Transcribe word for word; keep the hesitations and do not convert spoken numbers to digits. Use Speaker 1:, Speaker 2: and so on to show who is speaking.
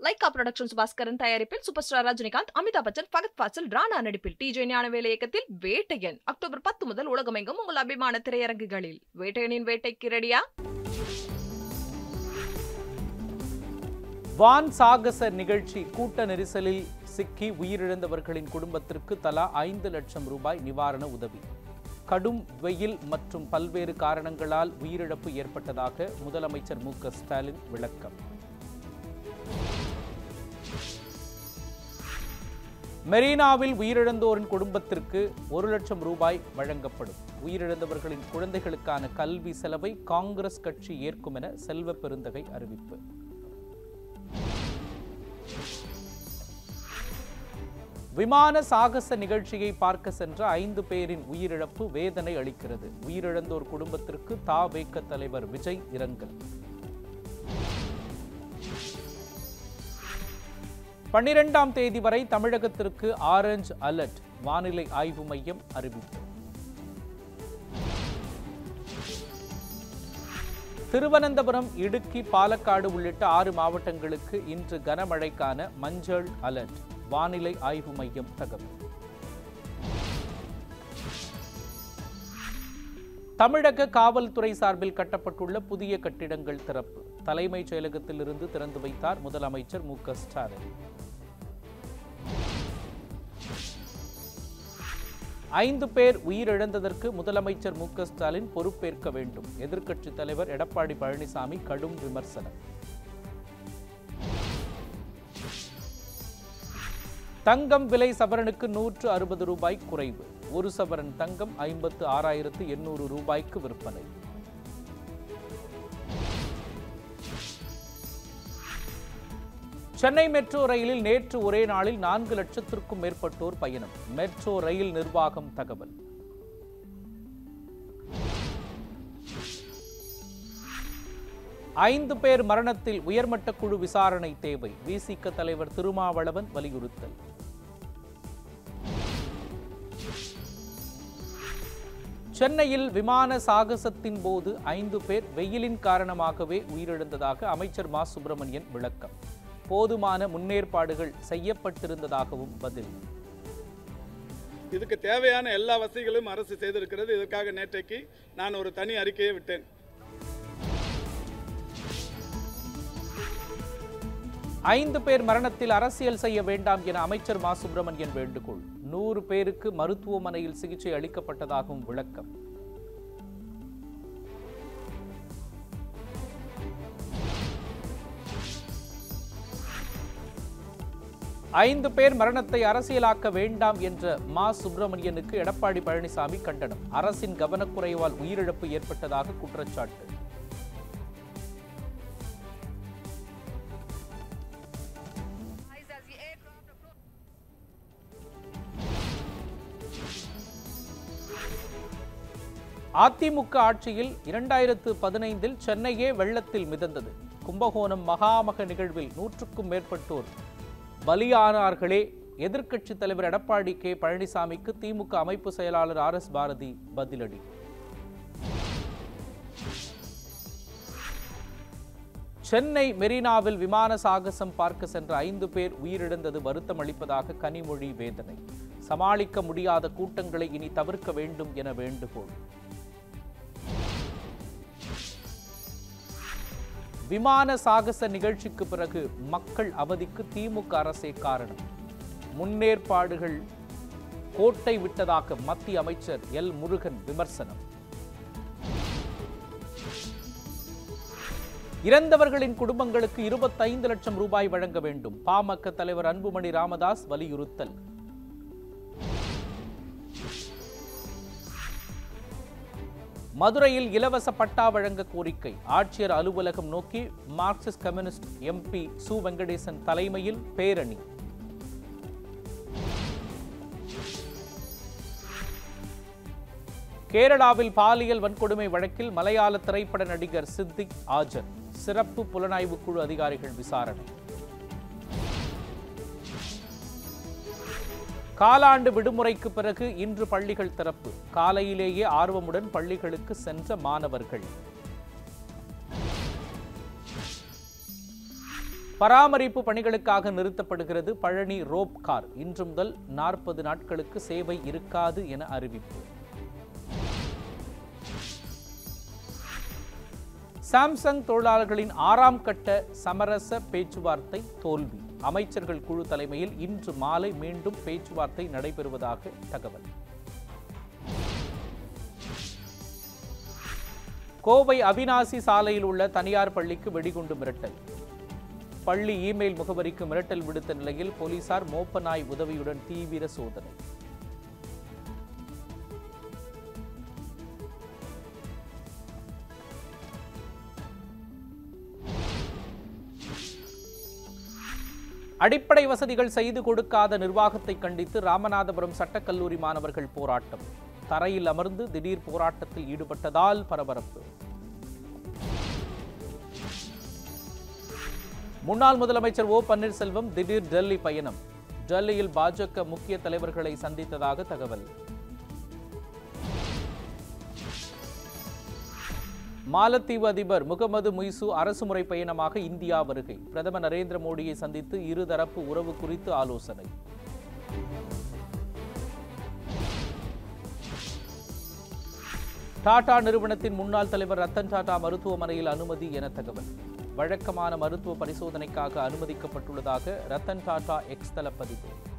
Speaker 1: Lyca productions Baskaran தயாரிப்பில் super star Rajinikanth, Amitabh Bachchan, Fahadh Faasil, Rana நடிப்பில் TJ Gnanavel இயக்கத்தில் வேட்டையன் அக்டோபர் பத்து முதல் உலகமெங்கும் உங்கள் அபிமான திரையரங்குகளில். வேட்டையனின் வேட்டைக்கு ரெடியா?
Speaker 2: வான் சாகச நிகழ்ச்சி கூட்ட நெரிசலில் சிக்கி உயிரிழந்தவர்களின் குடும்பத்திற்கு தலா ஐந்து லட்சம் ரூபாய் நிவாரண உதவி. கடும் வெயில் மற்றும் பல்வேறு காரணங்களால் உயிரிழப்பு ஏற்பட்டதாக முதலமைச்சர் மு க ஸ்டாலின் விளக்கம். மெரினாவில் உயிரிழந்தோரின் குடும்பத்திற்கு ஒரு லட்சம் ரூபாய் வழங்கப்படும். உயிரிழந்தவர்களின் குழந்தைகளுக்கான கல்வி செலவை காங்கிரஸ் கட்சி ஏற்கும் என செல்வ பெருந்தகை அறிவிப்பு. விமான சாகச நிகழ்ச்சியை பார்க்க சென்ற ஐந்து பேரின் உயிரிழப்பு வேதனை அளிக்கிறது. உயிரிழந்தோர் குடும்பத்திற்கு த வே க தலைவர் விஜய் இரங்கல். பன்னிரெண்டாம் தேதி வரை தமிழகத்திற்கு ஆரஞ்சு அலர்ட், வானிலை ஆய்வு மையம் அறிவிப்பு. திருவனந்தபுரம், இடுக்கி, பாலக்காடு உள்ளிட்ட ஆறு மாவட்டங்களுக்கு இன்று கனமழைக்கான மஞ்சள் அலர்ட், வானிலை ஆய்வு மையம் தகவல். தமிழக காவல்துறை சார்பில் கட்டப்பட்டுள்ள புதிய கட்டிடங்கள் திறப்பு. தலைமைச் செயலகத்திலிருந்து திறந்து வைத்தார் முதலமைச்சர் மு க ஸ்டாலின். ஐந்து பேர் உயிரிழந்ததற்கு முதலமைச்சர் மு க ஸ்டாலின் பொறுப்பேற்க வேண்டும். எதிர்க்கட்சித் தலைவர் எடப்பாடி பழனிசாமி கடும் விமர்சனம். தங்கம் விலை சவரனுக்கு நூற்று அறுபது ரூபாய் குறைவு. ஒரு சவரன் தங்கம் ஐம்பத்து ஆறாயிரத்து எண்ணூறு ரூபாய்க்கு விற்பனை. சென்னை மெட்ரோ ரயிலில் நேற்று ஒரே நாளில் நான்கு லட்சத்திற்கும் மேற்பட்டோர் பயணம். மெட்ரோ ரயில் நிர்வாகம் தகவல். ஐந்து பேர் மரணத்தில் உயர்மட்ட குழு விசாரணை தேவை. வி சி க தலைவர் திருமாவளவன் வலியுறுத்தல். சென்னையில் விமான சாகசத்தின் போது ஐந்து பேர் வெயிலின் காரணமாகவே உயிரிழந்ததாக அமைச்சர் மா சுப்பிரமணியன் விளக்கம். போதுமான முன்னேற்பாடுகள் செய்யப்பட்டிருந்ததாகவும் பதில்.
Speaker 3: இதுக்கு தேவையான எல்லா வசதிகளும் அரசு செய்திருக்கிறது. இதற்காக நேற்றைக்கு நான் ஒரு தனி அறிக்கையை விட்டேன்.
Speaker 2: ஐந்து பேர் மரணத்தில் அரசியல் செய்ய வேண்டாம் என அமைச்சர் மா சுப்பிரமணியன் வேண்டுகோள். நூறு பேருக்கு மருத்துவமனையில் சிகிச்சை அளிக்கப்பட்டதாகவும் விளக்கம். ஐந்து பேர் மரணத்தை அரசியலாக்க வேண்டாம் என்ற மா சுப்பிரமணியனுக்கு எடப்பாடி பழனிசாமி கண்டனம். அரசின் கவனக்குறைவால் உயிரிழப்பு ஏற்பட்டதாக குற்றச்சாட்டு. அதிமுக ஆட்சியில் இரண்டாயிரத்து பதினைந்தில் சென்னையே வெள்ளத்தில் மிதந்தது. கும்பகோணம் மகாமக நிகழ்வில் நூற்றுக்கும் மேற்பட்டோர் பலியானார்களே. எதிர்க்கட்சித் தலைவர் எடப்பாடி கே பழனிசாமிக்கு திமுக அமைப்பு செயலாளர் ஆர் எஸ் பாரதி பதிலடி. சென்னை மெரினாவில் விமான சாகசம் பார்க்க சென்ற ஐந்து பேர் உயிரிழந்தது வருத்தம் அளிப்பதாக கனிமொழி வேதனை. சமாளிக்க முடியாத கூட்டங்களை இனி தவிர்க்க வேண்டும் என வேண்டுகோள். விமான சாகச நிகழ்ச்சிக்கு பிறகு மக்கள் அவதிக்கு திமுக அரசே காரணம். முன்னேற்பாடுகள் கோட்டை விட்டதாக மத்திய அமைச்சர் எல் முருகன் விமர்சனம். இறந்தவர்களின் குடும்பங்களுக்கு இருபத்தைந்து லட்சம் ரூபாய் வழங்க வேண்டும். பாமக தலைவர் அன்புமணி ராமதாஸ் வலியுறுத்தல். மதுரையில் இலவச பட்டா வழங்க கோரிக்கை. ஆட்சியர் அலுவலகம் நோக்கி Marxist communist M B Su Venkatesan தலைமையில் பேரணி. கேரளாவில் பாலியல் வன்கொடுமை வழக்கில் மலையாள திரைப்பட நடிகர் சித்திக் ஆஜர். சிறப்பு புலனாய்வு குழு அதிகாரிகள் விசாரணை. காலாண்டு விடுமுறைக்கு பிறகு இன்று பள்ளிகள் திறப்பு. காலையிலேயே ஆர்வமுடன் பள்ளிகளுக்கு சென்ற மாணவர்கள். பராமரிப்பு பணிகளுக்காக நிறுத்தப்படுகிறது பழனி ரோப் கார். இன்று முதல் நாற்பது நாட்களுக்கு சேவை இருக்காது என அறிவிப்பு. சாம்சங் தொழிலாளர்களின் ஆறாம் கட்ட சமரச பேச்சுவார்த்தை தோல்வி. அமைச்சர்கள் குழு தலைமையில் இன்று மாலை மீண்டும் பேச்சுவார்த்தை நடைபெறுவதாக தகவல். கோவை அவிநாசி சாலையில் உள்ள தனியார் பள்ளிக்கு வெடிகுண்டு மிரட்டல். பள்ளி இமெயில் முகவரிக்கு மிரட்டல் விடுத்த நிலையில் போலீசார் மோப்ப நாய் உதவியுடன் தீவிர சோதனை. அடிப்படை வசதிகள் செய்து கொடுக்காத நிர்வாகத்தை கண்டித்து ராமநாதபுரம் சட்டக்கல்லூரி மாணவர்கள் போராட்டம். தரையில் அமர்ந்து திடீர் போராட்டத்தில் ஈடுபட்டதால் பரபரப்பு. முன்னாள் முதலமைச்சர் ஓ பன்னீர்செல்வம் திடீர் டெல்லி பயணம். டெல்லியில் பாஜக முக்கிய தலைவர்களை சந்தித்ததாக தகவல். மாலத்தீவு அதிபர் முகமது முய்சு அரசுமுறை பயணமாக இந்தியா வருகை. பிரதமர் நரேந்திர மோடியை சந்தித்து இருதரப்பு உறவு குறித்து ஆலோசனை. டாடா நிறுவனத்தின் முன்னாள் தலைவர் ரத்தன் டாடா மருத்துவமனையில் அனுமதி என தகவல். வழக்கமான மருத்துவ பரிசோதனைக்காக அனுமதிக்கப்பட்டுள்ளதாக ரத்தன் டாடா எக்ஸ் தள பதிவு.